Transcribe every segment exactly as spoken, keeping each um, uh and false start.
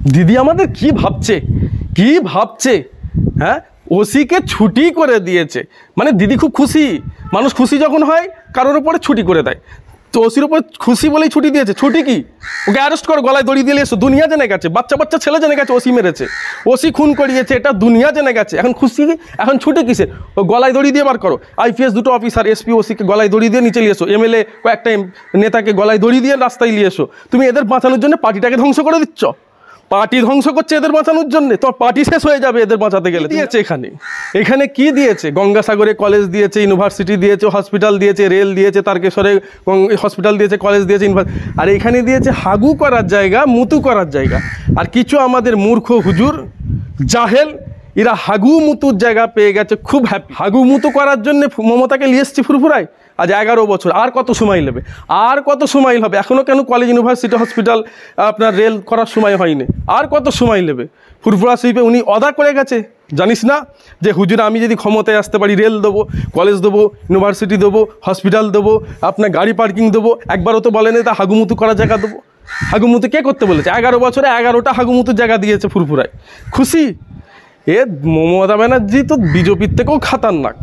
দিদি আমাদের কি ভাবছে কি ভাবছে হ্যাঁ ওসিকে ছুটি করে দিয়েছে মানে দিদি খুব খুশি মানুষ খুশি যখন হয় কারোর উপরে ছুটি করে দেয় তো ওসির উপর খুশি বলেই ছুটি দিয়েছে ছুটি কি ওকে অ্যারেস্ট করো গলায় দড়ি দিয়ে এসো দুনিয়া জেনে গেছে বাচ্চা বাচ্চা ছেলে জেনে গেছে ওসি মেরেছে ওসি খুন করিয়েছে এটা দুনিয়া জেনে গেছে এখন খুশি এখন ছুটি কিসের ও গলায় দড়ি দিয়ে বার করো আইপিএস দুটো অফিসার এসপি ওসিকে গলায় দড়ি দিয়ে নিচে নিয়ে এসো এমএলএ কয়েকটা নেতাকে গলায় দড়ি দিয়ে রাস্তায় নিয়ে এসো তুমি এদের বাঁচানোর জন্য পার্টিটাকে ধ্বংস করে দিচ্ছ পার্টি ধ্বংস করছে এদের বাঁচানোর জন্য তোমার পার্টি শেষ হয়ে যাবে এদের বাঁচাতে গেলে দিয়েছে এখানে এখানে কি দিয়েছে গঙ্গাসাগরে কলেজ দিয়েছে ইউনিভার্সিটি দিয়েছে হসপিটাল দিয়েছে রেল দিয়েছে তারকেশ্বরে হসপিটাল দিয়েছে কলেজ দিয়েছে আর এখানে দিয়েছে হাগু করার জায়গা মুতু করার জায়গা আর কিছু আমাদের মূর্খ হুজুর জাহেল এরা হাগু মুতুর জায়গা পেয়ে গেছে খুব হ্যাপি হাগু মুতু করার জন্য মমতাকে নিয়ে এসছি ফুরফুরায় আজ এগারো বছর আর কত সময় নেবে আর কত সময় হবে এখনও কেন কলেজ ইউনিভার্সিটি হসপিটাল আপনার রেল করার সময় হয়নি আর কত সময় নেবে ফুরফুরা শিল্পে উনি অদা করে গেছে জানিস না যে হুজুর আমি যদি ক্ষমতায় আসতে পারি রেল দেবো কলেজ দেবো ইউনিভার্সিটি দেবো হসপিটাল দেবো আপনার গাড়ি পার্কিং দেবো একবারও তো বলেনি তা হাগুমুতু করার জায়গা দেবো হাগুমুতু কে করতে বলেছে এগারো বছরে এগারোটা হাগুমুতুর জায়গা দিয়েছে ফুরফুরায় খুশি এ মমতা ব্যানার্জি তো বিজেপির থেকেও খাতারনাক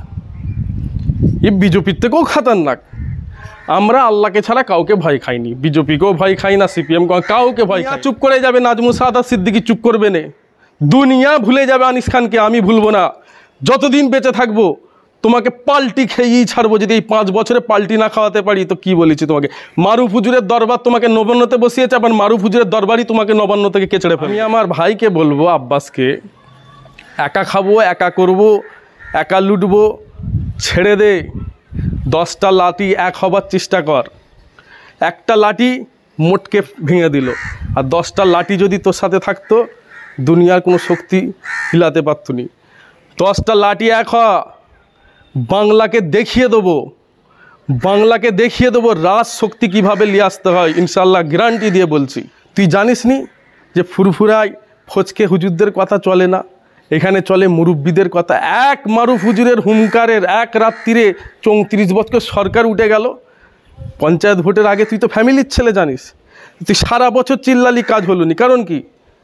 এ বিজেপির থেকেও খাতারনাক আমরা আল্লাহকে ছাড়া কাউকে ভয় খাইনি বিজেপিকেও ভয় খাই না সিপিএম কাউকে ভয় খাই চুপ করে যাবে নাজমুল সাদাত সিদ্দিকী চুপ করবে না দুনিয়া ভুলে যাবে আনিস খানকে আমি ভুলবো না যতদিন বেঁচে থাকবো তোমাকে পাল্টি খেয়েই ছাড়বো যদি এই পাঁচ বছরে পাল্টি না খাওয়াতে পারি তো কি বলেছি তোমাকে মারুফ হুজুরের দরবার তোমাকে নবান্নতে বসিয়েছে আবার মারুফ হুজুরের দরবারই তোমাকে নবান্ন থেকে কেচড়ে ফেলবে আমি আমার ভাইকে বলবো আব্বাসকে একা খাবো একা করবো একা লুটবো ছেড়ে দে দশটা লাঠি এক হবার চেষ্টা কর একটা লাঠি মোটকে ভেঙে দিল আর দশটা লাঠি যদি তোর সাথে থাকতো দুনিয়ার কোনো শক্তি হিলাতে পারত নি দশটা লাঠি এক হ বাংলাকে দেখিয়ে দেবো বাংলাকে দেখিয়ে দেবো রাজ শক্তি কীভাবে নিয়ে আসতে হয় ইনশাল্লাহ গ্যারান্টি দিয়ে বলছি তুই জানিস নি যে ফুরফুরায় ফচকে হুজুরদের কথা চলে না এখানে চলে মুরব্বীদের কথা এক মারুফ হুজুরের হুমকারের এক রাত্রিরে চৌত্রিশ বছর সরকার উঠে গেল পঞ্চায়েত ভোটের আগে তুই তো ফ্যামিলির ছেলে জানিস তুই সারা বছর চিল্লালি কাজ হলো নি কারণ কি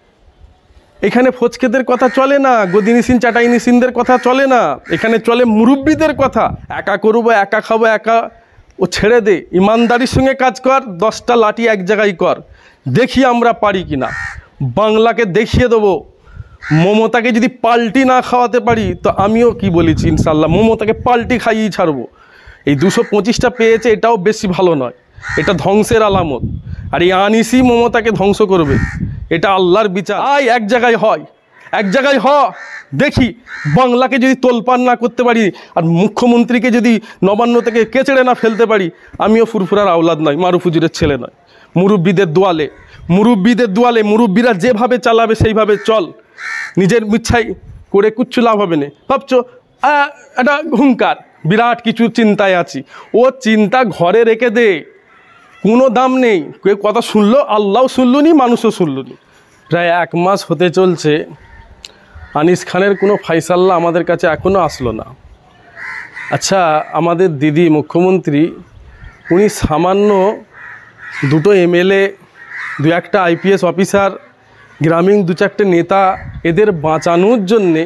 এখানে ফচকেদের কথা চলে না গদিনিসিন চাটাইনিসিনদের কথা চলে না এখানে চলে মুরব্বীদের কথা একা করবো একা খাবো একা ও ছেড়ে দে ইমানদারির সঙ্গে কাজ কর দশটা লাঠি এক জায়গায় কর দেখি আমরা পারি কিনা বাংলাকে দেখিয়ে দেবো মমতাকে যদি পাল্টি না খাওয়াতে পারি তো আমিও কি বলেছি ইনশাল্লাহ মমতাকে পাল্টি খাইয়েই ছাড়বো এই দুশো পঁচিশটা পেয়েছে এটাও বেশি ভালো নয় এটা ধ্বংসের আলামত আর এই আনিসই মমতাকে ধ্বংস করবে এটা আল্লাহর বিচার আয় এক জায়গায় হয় এক জায়গায় হ দেখি বাংলাকে যদি তোলপাড় না করতে পারি আর মুখ্যমন্ত্রীকে যদি নবান্ন থেকে কেচড়ে না ফেলতে পারি আমিও ফুরফুরার আওলাদ নয় মারুফ হুজুরের ছেলে নয় মুরব্বীদের দোয়ালে মুরব্বীদের দোয়ালে মুরব্বীরা যেভাবে চালাবে সেইভাবে চল নিজের ইচ্ছাই করে কিচ্ছু লাভ হবে না ভাবছো একটা হুঙ্কার বিরাট কিছু চিন্তায় আছি ও চিন্তা ঘরে রেখে দে কোনো দাম নেই কেউ কথা শুনলো আল্লাহও শুনলো নি মানুষও শুনলো নি প্রায় এক মাস হতে চলছে আনিস খানের কোনো ফাইসাল্লা আমাদের কাছে এখনও আসলো না আচ্ছা আমাদের দিদি মুখ্যমন্ত্রী উনি সামান্য দুটো এমএলএ দু একটা আইপিএস অফিসার গ্রামীণ দু চারটে নেতা এদের বাঁচানোর জন্যে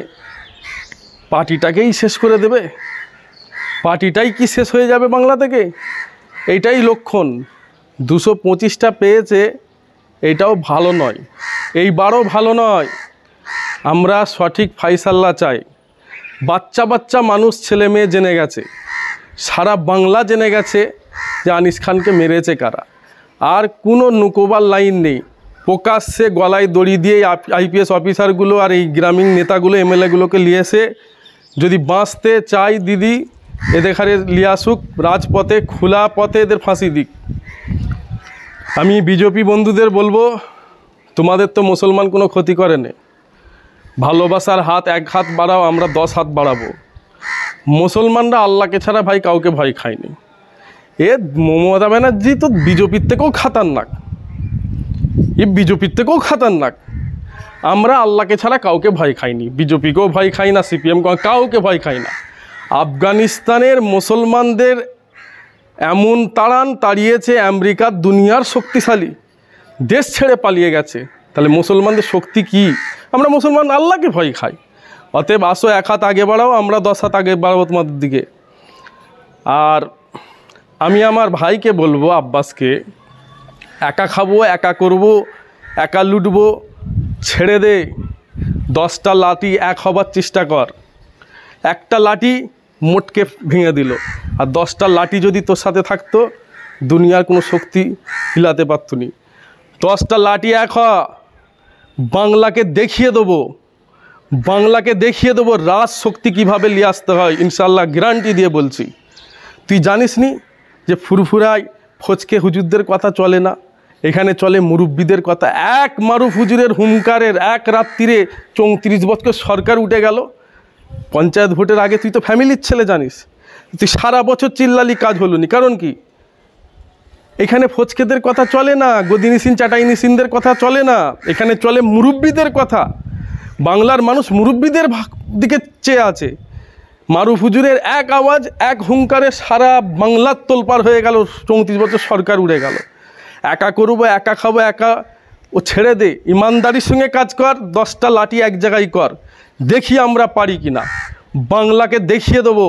পার্টিটাকেই শেষ করে দেবে পার্টিটাই কি শেষ হয়ে যাবে বাংলা থেকে এইটাই লক্ষণ দুশো পঁচিশটা পেয়েছে এইটাও ভালো নয় এইবারও ভালো নয় আমরা সঠিক ফাইসাল্লা চাই বাচ্চা বাচ্চা মানুষ ছেলে মেয়ে জেনে গেছে সারা বাংলা জেনে গেছে যে আনিস খানকে মেরেছে কারা আর কোনো নুকোবার লাইন নেই প্রকাশ্যে গলায় দড়ি দিয়ে আইপিএস অফিসারগুলো আর এই গ্রামীণ নেতাগুলো এমএলএগুলোকে নিয়ে এসে যদি বাঁচতে চাই দিদি এদের খারে লিয়ে আসুক রাজপথে খোলা পথে এদের ফাঁসি দিক আমি বিজেপি বন্ধুদের বলবো তোমাদের তো মুসলমান কোনো ক্ষতি করে না ভালোবাসার হাত এক হাত বাড়াও আমরা দশ হাত বাড়াবো মুসলমানরা আল্লাহকে ছাড়া ভাই কাউকে ভয় খায়নি এ মমতা ব্যানার্জি তো বিজেপির থেকেও খাতারনাক এ বিজেপির থেকেও খাতারনাক আমরা আল্লাহকে ছাড়া কাউকে ভয় খাইনি বিজেপিকেও ভয় খাই না সিপিএম কাউকে ভয় খাই না আফগানিস্তানের মুসলমানদের এমন তাড়ান তাড়িয়েছে আমেরিকা দুনিয়ার শক্তিশালী দেশ ছেড়ে পালিয়ে গেছে তাহলে মুসলমানদের শক্তি কি? আমরা মুসলমান আল্লাহকে ভয় খাই। অতএব আসো এক হাত আগে বাড়াও, আমরা দশ হাত আগে বাড়াবো তোমাদের দিকে। আর আমি আমার ভাইকে বলবো, আব্বাসকে, একা খাবো, একা করব, একা লুটবো, ছেড়ে দে। দশটা লাঠি এক হবার চেষ্টা কর। একটা লাঠি মোটকে ভেঙে দিল, আর দশটা লাঠি যদি তোর সাথে থাকতো দুনিয়ার কোনো শক্তি হিলাতে পারত নি। দশটা লাঠি এক হ, বাংলাকে দেখিয়ে দেবো, বাংলাকে দেখিয়ে দেবো রাজ শক্তি কীভাবে নিয়ে আসতে হয়, ইনশাল্লাহ গ্যারান্টি দিয়ে বলছি। তুই জানিস নি যে ফুরফুরায় ফচকে হুজুরদের কথা চলে না, এখানে চলে মুরব্বীদের কথা। এক মারুফ হুজুরের হুঙ্কারের এক রাত্রিরে চৌত্রিশ বছর সরকার উঠে গেল। পঞ্চায়েত ভোটের আগে তুই তো ফ্যামিলির ছেলে, জানিস, তুই সারা বছর চিল্লালি, কাজ হলো নি। কারণ কি? এখানে ফচকেদের কথা চলে না, গদিনিসিন চাটাইনিসিনদের কথা চলে না, এখানে চলে মুরব্বীদের কথা। বাংলার মানুষ মুরব্বীদের দিকে চেয়ে আছে। মারুফ হুজুরের এক আওয়াজ, এক হুঙ্কারে সারা বাংলার তোলপাড় হয়ে গেল, চৌত্রিশ বছর সরকার উড়ে গেল। একা করবো, একা খাবো, একা ও ছেড়ে দে, ইমানদারির সঙ্গে কাজ কর, দশটা লাঠি এক জায়গায় কর, দেখি আমরা পারি কি না। বাংলাকে দেখিয়ে দেবো।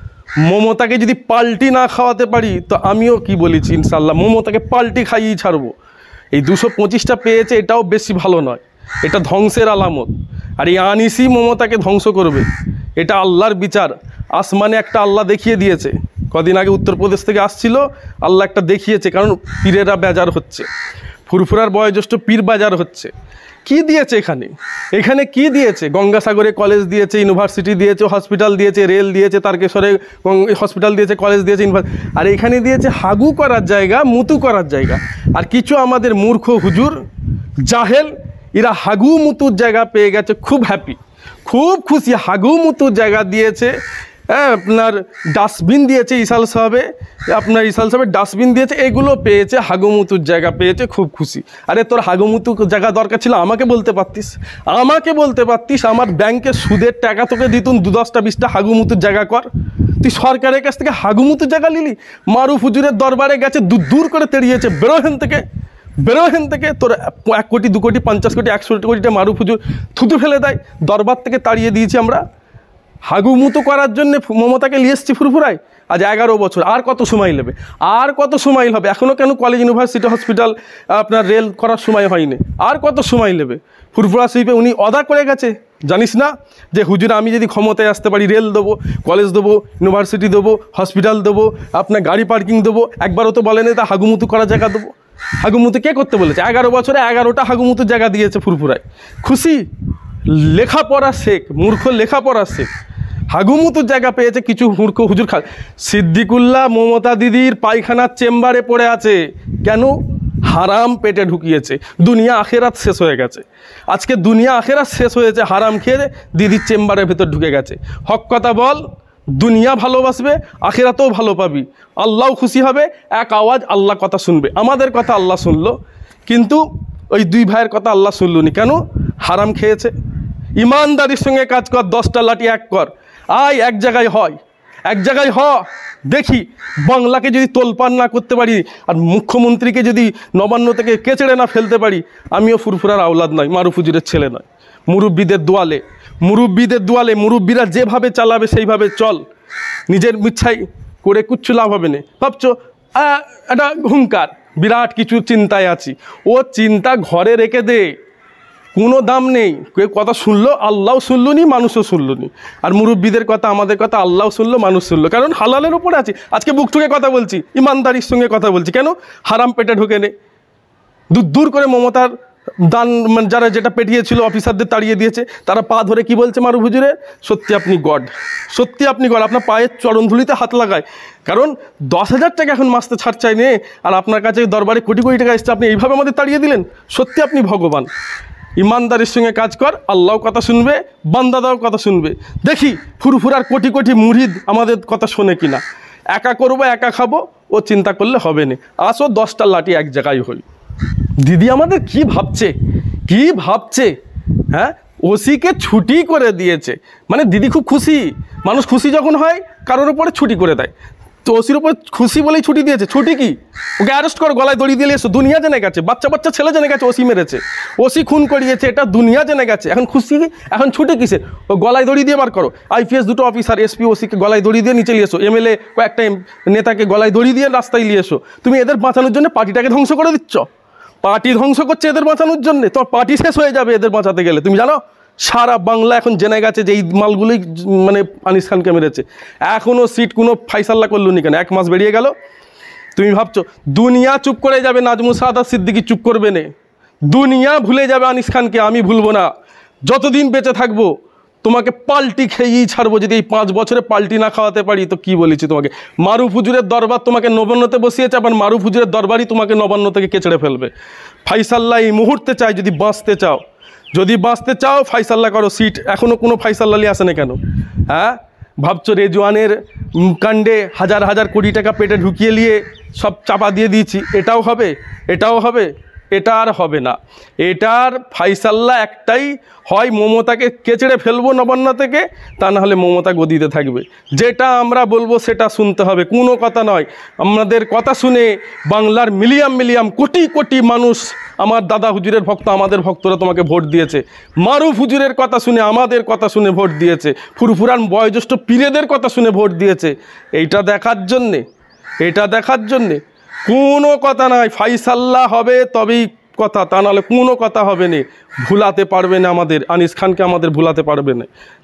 মমতাকে যদি পাল্টি না খাওয়াতে পারি তো আমিও কি বলেছি, ইনশাল্লাহ মমতাকে পাল্টি খাইয়েই ছাড়বো। এই দুশো পঁচিশটা পেয়েছে, এটাও বেশি ভালো নয়, এটা ধ্বংসের আলামত। আর এই আনিসই মমতাকে ধ্বংস করবে, এটা আল্লাহর বিচার। আসমানে একটা আল্লাহ দেখিয়ে দিয়েছে, কদিন আগে উত্তরপ্রদেশ থেকে আসছিল, আল্লাহ একটা দেখিয়েছে, কারণ পীরেরা বেজার হচ্ছে, ফুরফুরার বয়োজ্যেষ্ঠ পীর বাজার হচ্ছে। কি দিয়েছে এখানে? এখানে কি দিয়েছে? গঙ্গাসাগরে কলেজ দিয়েছে, ইউনিভার্সিটি দিয়েছে, হসপিটাল দিয়েছে, রেল দিয়েছে, তারকেশ্বরে হসপিটাল দিয়েছে, কলেজ দিয়েছে, আর এখানে দিয়েছে হাগু করার জায়গা, মুতু করার জায়গা। আর কিছু আমাদের মূর্খ হুজুর জাহেল, এরা হাগু মুতুর জায়গা পেয়ে গেছে, খুব হ্যাপি, খুব খুশি। হাগু মুতুর জায়গা দিয়েছে, হ্যাঁ, আপনার ডাস্টবিন দিয়েছে ইসাল সাহেবে, আপনার ইসাল সাহেবের ডাস্টবিন দিয়েছে, এগুলো পেয়েছে, হাগুমুতুর জায়গা পেয়েছে, খুব খুশি। আরে তোর হাগুমুতু জায়গা দরকার ছিল আমাকে বলতে পারতিস, আমাকে বলতে পারতিস, আমার ব্যাংকে সুদের টাকা তোকে দিতুন, দু দশটা বিশটা হাগুমুতুর জায়গা কর। তুই সরকারের কাছ থেকে হাগুমুতুর জায়গা নিলি? মারুফ হুজুরের দরবারে গেছে, দূর দূর করে তেড়িয়েছে, বেরোহেন থেকে, বেরোহেন থেকে। তোর এক কোটি, দু কোটি, পঞ্চাশ কোটি, একশো কোটিটা মারুফ হুজুর থুতু ফেলে দেয়, দরবার থেকে তাড়িয়ে দিয়েছি আমরা। হাগুমুতো করার জন্য মমতাকে নিয়ে এসছি ফুরফুরায়, আজ এগারো বছর। আর কত সময় নেবে? আর কত সময় হবে? এখনও কেন কলেজ, ইউনিভার্সিটি, হসপিটাল, আপনার রেল করার সময় হয়নি? আর কত সময় নেবে? ফুরফুরা শরীফে উনি অদা করে গেছে, জানিস না যে হুজুর আমি যদি ক্ষমতায় আসতে পারি রেল দেবো, কলেজ দেবো, ইউনিভার্সিটি দেবো, হসপিটাল দেবো, আপনার গাড়ি পার্কিং দেবো। একবারও তো বলেনি তা হাগুমুতু করার জায়গা দেবো। হাগুমুতু কে করতে বলেছে? এগারো বছরে এগারোটা হাগুমুতুর জায়গা দিয়েছে ফুরফুরায়, খুশি। লেখাপড়া শেখ, মূর্খ লেখাপড়া শেখ, হাগুমুতুর জায়গা পেয়েছে কিছু মূর্খ হুজুর। খা সিদ্দিকুল্লাহ মমতা দিদির পায়খানার চেম্বারে পড়ে আছে, কেন? হারাম পেটে ঢুকিয়েছে, দুনিয়া আখেরাত শেষ হয়ে গেছে। আজকে দুনিয়া আখেরাত শেষ হয়েছে, হারাম খেয়ে দিদির চেম্বারের ভেতর ঢুকে গেছে। হক কথা বল, দুনিয়া ভালোবাসবে, আখেরাতেও ভালো পাবি, আল্লাহও খুশি হবে। এক আওয়াজ আল্লাহ কথা শুনবে। আমাদের কথা আল্লাহ শুনলো, কিন্তু ওই দুই ভাইয়ের কথা আল্লাহ শুনল নি, কেন? হারাম খেয়েছে। ইমানদারির সঙ্গে কাজ কর, দশটা লাঠি এক কর, আয় এক জায়গায় হয়, এক জায়গায় হ, দেখি বাংলাকে যদি তোলপাড় না করতে পারি, আর মুখ্যমন্ত্রীকে যদি নবান্ন থেকে কেচড়ে না ফেলতে পারি, আমিও ফুরফুরার আওলাদ নয়, মারুফ হুজুরের ছেলে নয়। মুরব্বীদের দোয়ালে, মুরব্বীদের দোয়ালে, মুরব্বীরা যেভাবে চালাবে সেইভাবে চল, নিজের ইচ্ছাই করে কিচ্ছু লাভ হবে না। ভাবছো একটা হুঙ্কার, বিরাট কিছু চিন্তায় আছি, ও চিন্তা ঘরে রেখে দে, কোনো দাম নেই। কেউ কথা শুনলো, আল্লাহও শুনলো নি, মানুষও শুনলো নি। আর মুরব্বীদের কথা, আমাদের কথা আল্লাহও শুনলো, মানুষ শুনলো, কারণ হালালের উপরে আছি। আজকে বুক ঠুকে কথা বলছি, ইমানদারির সঙ্গে কথা বলছি, কেন? হারাম পেটে ঢুকে নে। দূর দূর করে মমতার দান, মানে যারা যেটা পেটিয়েছিল অফিসারদের তাড়িয়ে দিয়েছে, তারা পা ধরে কি বলছে মারুফ হুজুরে? সত্যি আপনি গড, সত্যি আপনি গড। আপনার পায়ের চরণধুলিতে হাত লাগায়, কারণ দশ হাজার টাকা এখন মাসতে ছাড় চাই নে, আর আপনার কাছে দরবারে কোটি কোটি টাকা এসছে, আপনি এইভাবে আমাদের তাড়িয়ে দিলেন। সত্যি আপনি ভগবান। ইমানদারির সঙ্গে কাজ কর, আল্লাহও কথা শুনবে, বান্দাদাও কথা শুনবে। দেখি ফুরফুরার কোটি কোটি মুরিদ আমাদের কথা শোনে কিনা। একা করবো, একা খাবো, ও চিন্তা করলে হবে না। আসো দশটা লাঠি এক জায়গায় হই। দিদি আমাদের কি ভাবছে, কি ভাবছে, হ্যাঁ? ওসিকে ছুটি করে দিয়েছে, মানে দিদি খুব খুশি। মানুষ খুশি যখন হয় কারোর উপরে ছুটি করে দেয়। তো ওসির উপর খুশি বলেই ছুটি দিয়েছে। ছুটি কি? ওকে অ্যারেস্ট করো, গলায় দড়ি দিয়ে এসো। দুনিয়া জেনে গেছে, বাচ্চা বাচ্চা ছেলে জেনে গেছে ওসি মেরেছে, ওসি খুন করিয়েছে, এটা দুনিয়া জেনে গেছে। এখন খুশি, এখন ছুটি কিসের? ও গলায় দড়ি দিয়ে বার করো। আইপিএস দুটো অফিসার, এসপি, ওসিকে গলায় দড়ি দিয়ে নিচে নিয়ে এসো। এমএলএ কয়েকটা নেতাকে গলায় দড়ি দিয়ে রাস্তায় নিয়ে এসো। তুমি এদের বাঁচানোর জন্য পার্টিটাকে ধ্বংস করে দিচ্ছ। পার্টি ধ্বংস করছে এদের বাঁচানোর জন্যে। তো পার্টি শেষ হয়ে যাবে এদের বাঁচাতে গেলে। তুমি জানো সারা বাংলা এখন জেনে গেছে যে এই মালগুলোই মানে আনিস খানকে মেরেছে। এখনও সিট কোনো ফাইসাল্লা করলো নি কেন? এক মাস বেরিয়ে গেল। তুমি ভাবছো দুনিয়া চুপ করে যাবে? নাজমুল সাদাত সিদ্দিকী চুপ করবে না। দুনিয়া ভুলে যাবে আনিস খানকে, আমি ভুলবো না। যতদিন বেঁচে থাকবো তোমাকে পাল্টি খেয়েই ছাড়বো। যদি এই পাঁচ বছরে পাল্টি না খাওয়াতে পারি তো কি বলেছি তোমাকে? মারুফ হুজুরের দরবার তোমাকে নবান্নতে বসিয়েছে, আবার মারুফ হুজুরের দরবারই তোমাকে নবান্ন থেকে কেচড়ে ফেলবে। ফাইসাল্লাহ এই মুহূর্তে চাই, যদি বাঁচতে চাও, যদি বাঁচতে চাও ফাইসাল্লাহ করো। সিট এখনও কোনো ফাইসাল্লাহই আসে না কেন? হ্যাঁ, ভাবছো রেজওয়ানের কাণ্ডে হাজার হাজার কোটি টাকা পেটে ঢুকিয়ে নিয়ে সব চাপা দিয়ে দিয়েছি, এটাও হবে, এটাও হবে, এটা আর হবে না। এটার ফাইসাল্লাহ একটাই, হয় মমতাকে কেচড়ে ফেলবো নবান্ন থেকে, তা না হলে মমতা গদিতে থাকবে। যেটা আমরা বলবো সেটা শুনতে হবে, কোনো কথা নয়। আমাদের কথা শুনে বাংলার মিলিয়াম মিলিয়াম কোটি কোটি মানুষ, আমার দাদা হুজুরের ভক্ত, আমাদের ভক্তরা তোমাকে ভোট দিয়েছে। মারুফ হুজুরের কথা শুনে, আমাদের কথা শুনে ভোট দিয়েছে। ফুরফুরান বয়োজ্যেষ্ঠ পীরেদের কথা শুনে ভোট দিয়েছে। এইটা দেখার জন্যে, এটা দেখার জন্যে কোনো কথা নাই। ফাইসাল্লাহ হবে তবেই কথা, তা নাহলে কোনো কথা হবে না। ভুলাতে পারবে না আমাদের আনিস খানকে, আমাদের ভুলাতে পারবে না।